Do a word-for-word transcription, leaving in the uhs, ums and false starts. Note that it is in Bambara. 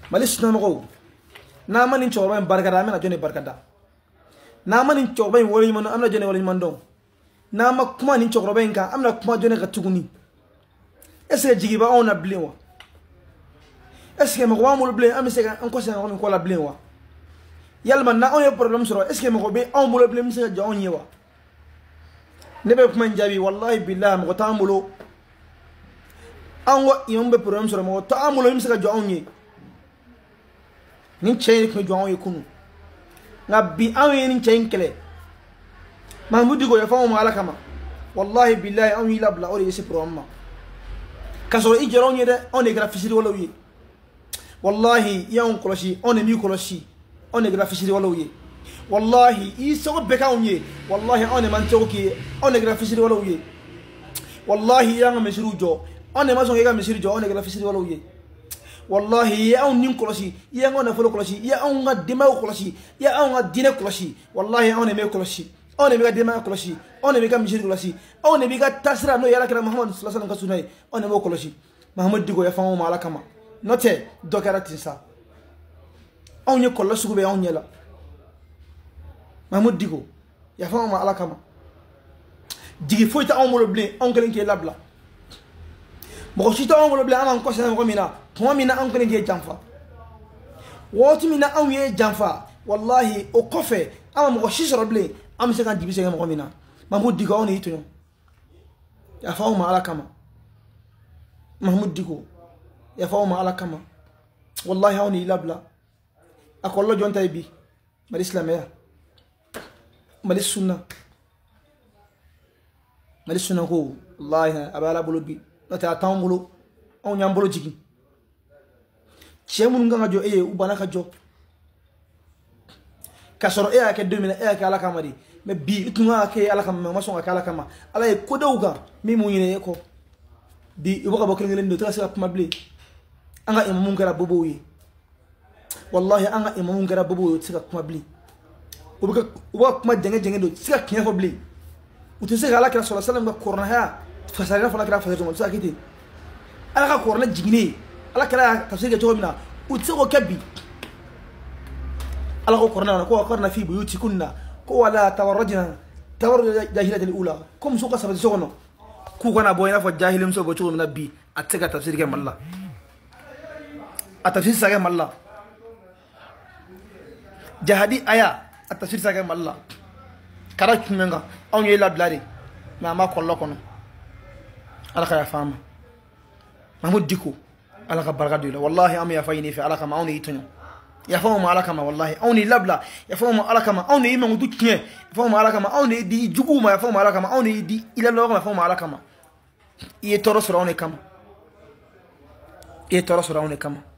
mali sunna mo na mani choba barkada amena jone barkada na mani choba woli man amna jone woli man don na ma kuma ni choba nka amna kuma jone ka tuguni est-ce que jigiba on a bléwa est-ce que mo wa mo blé am se en ko se on ko la bléwa yalma na on y problème sur est-ce que mo be on mo blé se ja on yewa nebe kuma njabi wallahi billah mo tamulo ango yombe problème sur mo tamulo mi se ja on ye ni chain ko jo on ye kunu ngabi awen ni chain kele mahmudi go ya fa mo ala kama wallahi billahi on yi labla ore yesi problème kasoro ijero on ye de on e grafisiri wala wi wallahi ya on koloshi on e mi koloshi on e grafisiri wala wi wallahi iso beka on ye wallahi on e man toki on e grafisiri wala wi wallahi ya ngam mesiru jo on e ma so ga mesiru jo on e grafisiri wala wi wallahi ya on nin koloshi ya ngona folo koloshi ya on ga dima koloshi ya on ga dine koloshi wallahi on e me koloshi on e me ga dima koloshi on e me ga mesiru koloshi on e me ga tasra no yala kala muhammad sallallahu alaihi wasallam kasunai on e mo koloshi muhammad digo ya famu mala kama note dokara tinsa on ye kollo sugube on yela muhammad digo ya famu mala kama digi foita on mo le blé on kelen ke labla mo chita on mo le blé am ko sen ko mina to mina on kelen ke jamfa woti mina on ye jamfa wallahi o kofe am mo shisro blé am se kan dibi se ko mina muhammad digo on yitu ya famu mala kama muhammad digo ya famu mala kama wallahi on labla akollo jonta bi mali islamia mali sunna mali sunna ko wallahi abala bulu bi nata tambulu on nyambulu jigi chemun nga jo eye ubana ka jo kasoro e ake deux mille e ake ala kamari me bi itunga ake ala kama ma songa kala kama ala e kodawga mi mu yine ko bi ibuka bokre ngelen do trasa mabli anga imamun gara bobo yi wallahi anga imamun gara bobo yi tsika kuma bli ubuka ubuka kuma jenge jenge do tsika kinya fo bli utese ala kira sallallahu alaihi wasallam ga korna ha fasara fa kira fasara mo tsaka kiti ala ka korna jigine ala kira tafsir ga jomina utse ko kabbi ala ko korna ko korna fi buyuti kunna ko wala tawarrajna tawarruj jahilati alula kum suqa sabati sono ku kana boyna fo jahilim so go chugo nabi atega tafsir ga malla atafsir saga malla jahadi aya atafsir saga malla kara kumenga on ye la blari ma ma kollo kono ala ka fama mahmud diko ala ka barka dilo wallahi am ya fayni fi ala ka ma on yitunyo ya fama ala kama wallahi on labla ya fama ala kama on yi mangu dukye ya fama ala kama on di juguma ya fama ala kama on di ila lo ma fama ala kama iye toro sura on kama iye toro sura on kama